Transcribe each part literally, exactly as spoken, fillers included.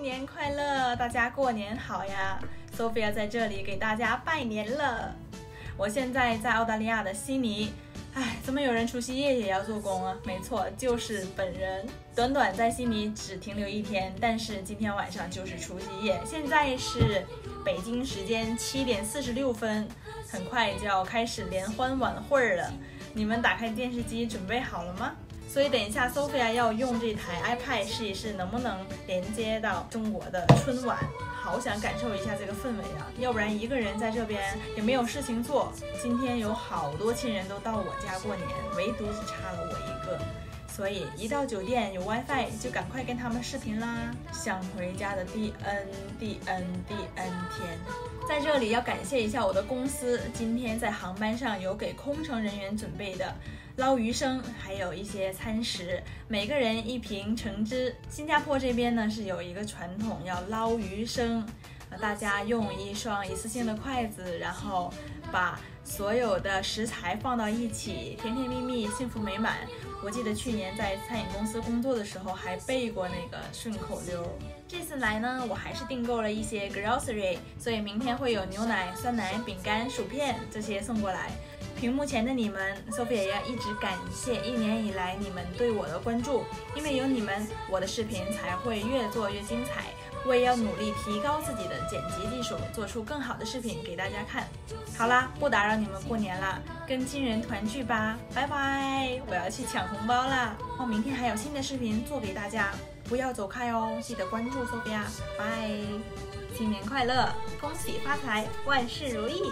新年快乐！大家过年好呀 ！Sophia 在这里给大家拜年了。我现在在澳大利亚的悉尼，哎，怎么有人除夕夜也要做工啊？没错，就是本人。短短在悉尼只停留一天，但是今天晚上就是除夕夜。现在是北京时间七点四十六分，很快就要开始联欢晚会了。你们打开电视机准备好了吗？所以等一下 Sophia 要用这台 iPad 试一试能不能连接到中国的春晚，好想感受一下这个氛围啊！要不然一个人在这边也没有事情做。今天有好多亲人都到我家过年，唯独只差了我一个，所以一到酒店有 WiFi 就赶快跟他们视频啦。想回家的第 N 第 N 第 N 天。在这里要感谢一下我的公司，今天在航班上有给空乘人员准备的捞鱼生，还有一些餐食，每个人一瓶橙汁。新加坡这边呢是有一个传统要捞鱼生，大家用一双一次性的筷子，然后把所有的食材放到一起，甜甜蜜蜜，幸福美满。我记得去年在餐饮公司工作的时候还背过那个顺口溜。这次来呢，我还是订购了一些 grocery， 所以明天会有牛奶、酸奶、饼干、薯片这些送过来。屏幕前的你们 ，Sophia 也要一直感谢一年以来你们对我的关注，因为有你们，我的视频才会越做越精彩。我也要努力提高自己的剪辑技术，做出更好的视频给大家看。好啦，不打扰你们过年了，跟亲人团聚吧，拜拜！我要去抢红包啦！哦，明天还有新的视频做给大家，不要走开哦，记得关注 Sophia， 拜！新年快乐，恭喜发财，万事如意！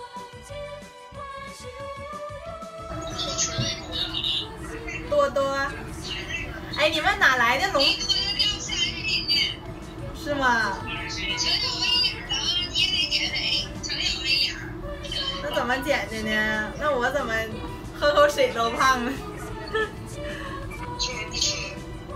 多多，哎，你们哪来的龙？是吗？那怎么减的呢？那我怎么喝口水都胖了？ 吃不吃？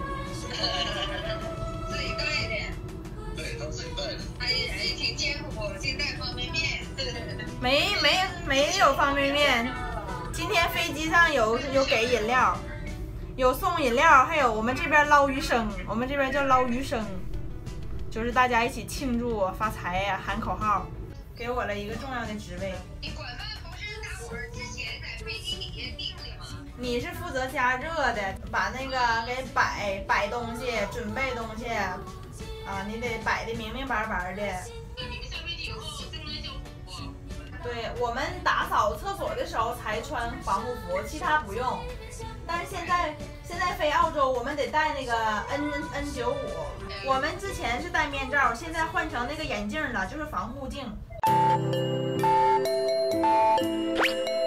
自己带的。对，他自己带的。还还挺艰苦，现在方便面。 没没没有方便面。今天飞机上有有给饮料，有送饮料，还有我们这边捞鱼生，我们这边叫捞鱼生。就是大家一起庆祝发财呀，喊口号，给我了一个重要的职位。 你管饭不是大伙儿之前在飞机底下订的吗？ 你是负责加热的，把那个给摆摆东西，准备东西，啊，你得摆的明明白白的。 你们下飞机以后正装校服。 对，我们打扫厕所的时候才穿防护服，其他不用。但是现在现在飞澳洲，我们得戴那个 N N 九五。我们之前是戴面罩，现在换成那个眼镜了，就是防护镜。